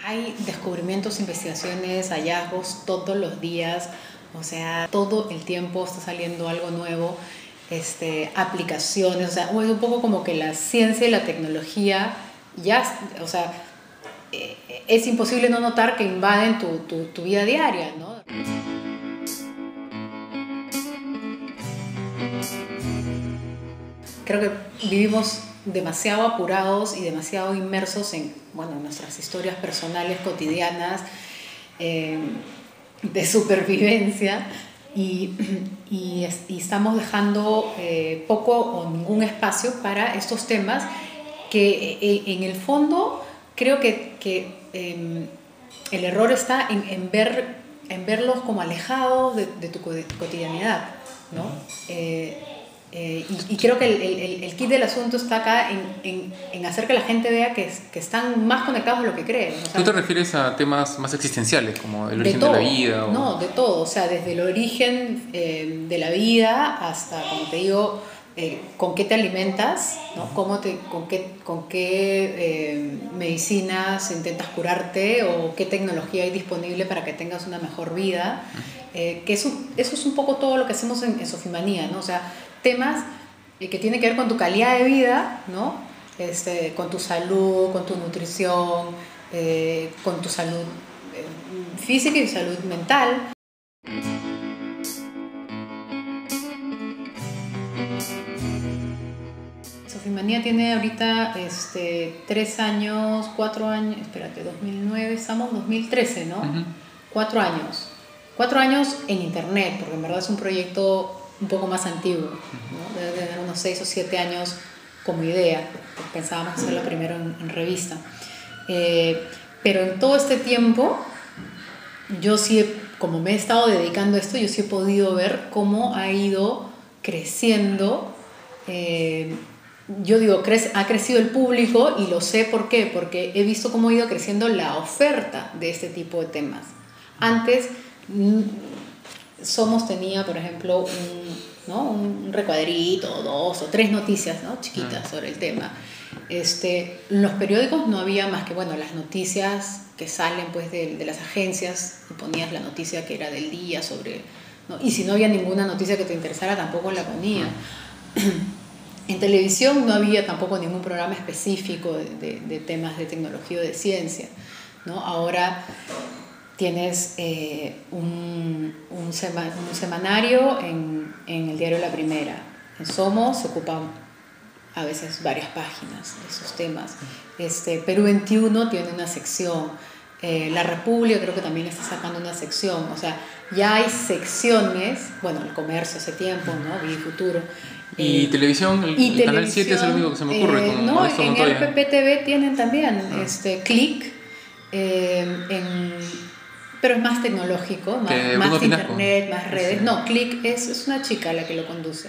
Hay descubrimientos, investigaciones, hallazgos todos los días, o sea, todo el tiempo está saliendo algo nuevo, aplicaciones, o sea, es un poco como que la ciencia y la tecnología ya, o sea, es imposible no notar que invaden tu vida diaria, ¿no? Creo que vivimos demasiado apurados y demasiado inmersos en, bueno, nuestras historias personales cotidianas, de supervivencia, y estamos dejando poco o ningún espacio para estos temas que en el fondo creo que el error está en verlos como alejados de tu cotidianidad, ¿no? Y creo que el kit del asunto está acá en hacer que la gente vea que están más conectados de lo que creen. O sea, ¿tú te refieres a temas más existenciales, como el origen de de la vida? O... No, de todo. O sea, desde el origen de la vida hasta, como te digo, con qué te alimentas, ¿no? Con qué medicinas intentas curarte o qué tecnología hay disponible para que tengas una mejor vida. Que eso es un poco todo lo que hacemos en Sofimanía, ¿no? O sea, temas que tienen que ver con tu calidad de vida, ¿no? Con tu salud, con tu nutrición, con tu salud física y salud mental. Sofimanía tiene ahorita 3 años, 4 años, espérate, 2009, estamos 2013, ¿no? 4 años. 4 años en internet, porque en verdad es un proyecto un poco más antiguo, ¿no? Debe tener unos 6 o 7 años como idea. Pensábamos hacerlo primero en revista. Pero en todo este tiempo, yo sí, como me he estado dedicando a esto, yo sí he podido ver cómo ha ido creciendo. Yo digo, ha crecido el público, y lo sé por qué, porque he visto cómo ha ido creciendo la oferta de este tipo de temas. Antes, Somos tenía, por ejemplo, un recuadrito, 2 o 3 noticias, ¿no? Chiquitas sobre el tema. En los periódicos no había más que, bueno, las noticias que salen pues de las agencias, y ponías la noticia que era del día sobre, ¿no? Y si no había ninguna noticia que te interesara, tampoco la ponía. En televisión no había tampoco ningún programa específico de temas de tecnología o de ciencia, ¿no? Ahora tienes un semanario en el diario La Primera. En Somos se ocupan a veces varias páginas de esos temas. Perú 21 tiene una sección. La República creo que también está sacando una sección. O sea, ya hay secciones. Bueno, El Comercio hace tiempo, ¿no? Vi Futuro. Y televisión, el Canal 7 es el único que se me ocurre. No, en RPP TV tienen también Click. Pero es más tecnológico, más internet, más redes. Sí. No, Click es una chica la que lo conduce.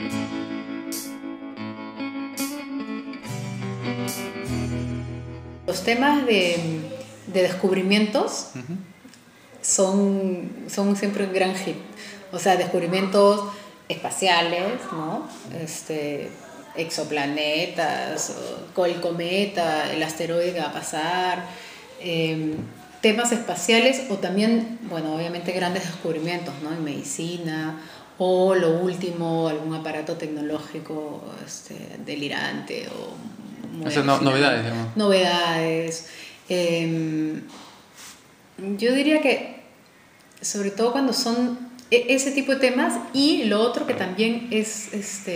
Los temas de descubrimientos son siempre un gran hit. O sea, descubrimientos espaciales, ¿no? Exoplanetas, el cometa, el asteroide que va a pasar, temas espaciales, o también, bueno, obviamente grandes descubrimientos, ¿no? En medicina, o lo último, algún aparato tecnológico delirante o sea, novedades, digamos. Novedades. Yo diría que sobre todo cuando son ese tipo de temas, y lo otro que también es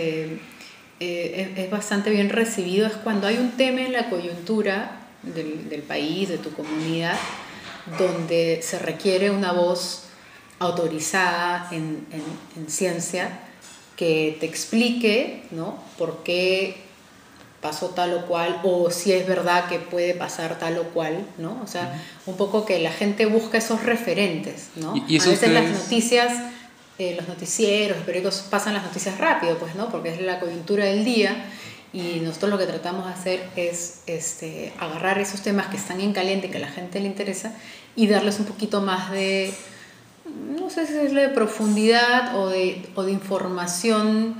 bastante bien recibido es cuando hay un tema en la coyuntura del país, de tu comunidad, donde se requiere una voz autorizada en ciencia que te explique, ¿no? Por qué pasó tal o cual, o si es verdad que puede pasar tal o cual, ¿no? O sea, un poco que la gente busca esos referentes, ¿no? ¿Y a veces las noticias, los noticieros, los periódicos pasan las noticias rápido, pues, ¿no? Porque es la coyuntura del día. Y nosotros lo que tratamos de hacer es agarrar esos temas que están en caliente, que a la gente le interesa, y darles un poquito más de, no sé si es de profundidad o de información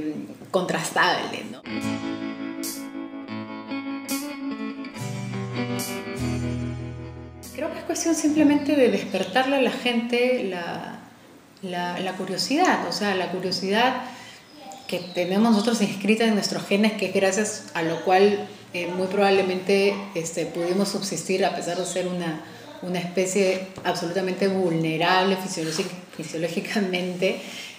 contrastable, ¿no? Creo que es cuestión simplemente de despertarle a la gente la curiosidad, o sea, la curiosidad que tenemos nosotros inscrita en nuestros genes, que es gracias a lo cual muy probablemente pudimos subsistir a pesar de ser una especie absolutamente vulnerable fisiológicamente.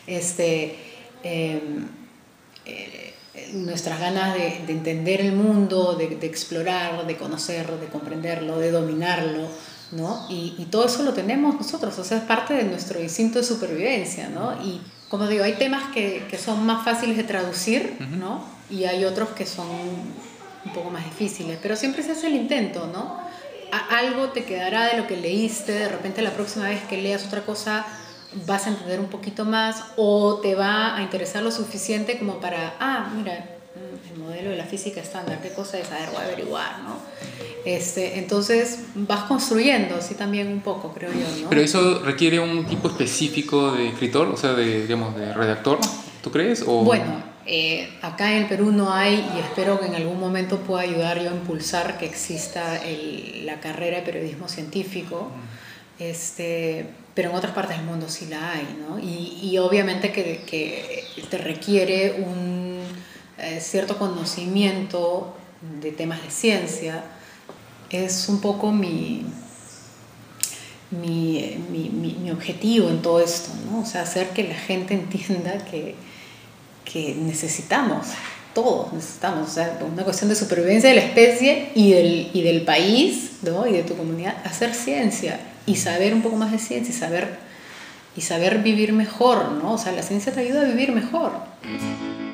Nuestras ganas de entender el mundo, de explorar, de conocerlo, de comprenderlo, de dominarlo, ¿no? Y todo eso lo tenemos nosotros, o sea, es parte de nuestro instinto de supervivencia, ¿no? Y como digo, hay temas que son más fáciles de traducir, ¿no? Y hay otros que son un poco más difíciles, pero siempre se hace el intento, ¿no? Algo te quedará de lo que leíste, de repente la próxima vez que leas otra cosa vas a entender un poquito más o te va a interesar lo suficiente como para, mira, el modelo de la física estándar, ¿qué cosa es? A ver, voy a averiguar, ¿no? Entonces vas construyendo así también un poco, creo yo, ¿no? Pero eso requiere un tipo específico de escritor, o sea, digamos, de redactor, ¿tú crees? ¿O? Bueno, acá en el Perú no hay, y espero que en algún momento pueda ayudar yo a impulsar que exista la carrera de periodismo científico. Pero en otras partes del mundo sí la hay, ¿no? Y obviamente que te requiere un cierto conocimiento de temas de ciencia. Es un poco mi objetivo en todo esto, ¿no? O sea, hacer que la gente entienda que necesitamos, todos necesitamos, o sea, una cuestión de supervivencia de la especie y del país, ¿no? Y de tu comunidad, hacer ciencia y saber un poco más de ciencia y saber vivir mejor, ¿no? O sea, la ciencia te ayuda a vivir mejor.